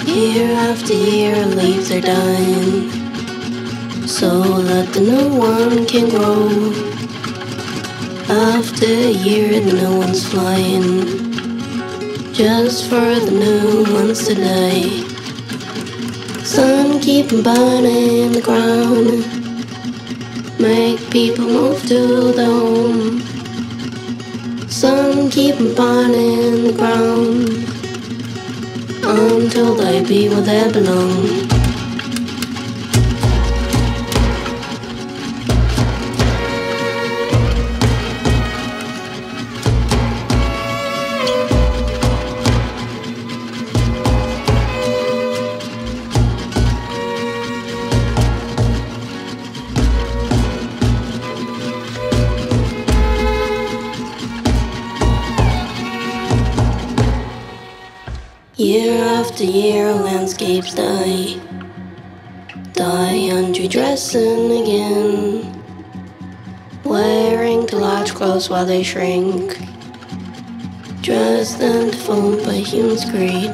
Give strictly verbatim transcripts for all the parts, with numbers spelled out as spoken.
Year after year, leaves are dying, so that the new one can grow. After a year, the new one's flying, just for the new ones today. Sun keep burning the ground, make people move to the home. Sun keep burning the ground until they be where they belong. Year after year, landscapes die, die undressing again, wearing the large clothes while they shrink, dressed and deformed by human greed.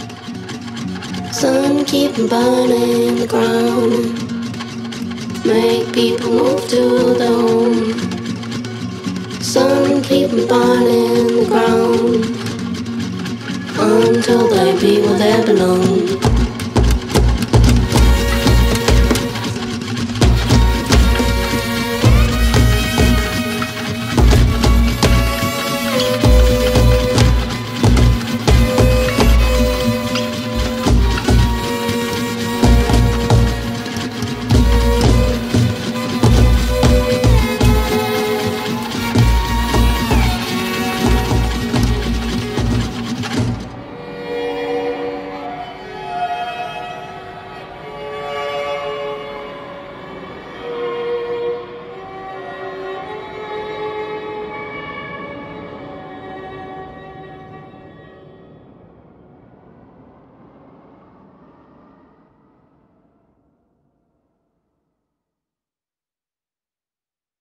Sun keep burning the ground, make people move to the home. Sun keep burning the ground until they be where they belong.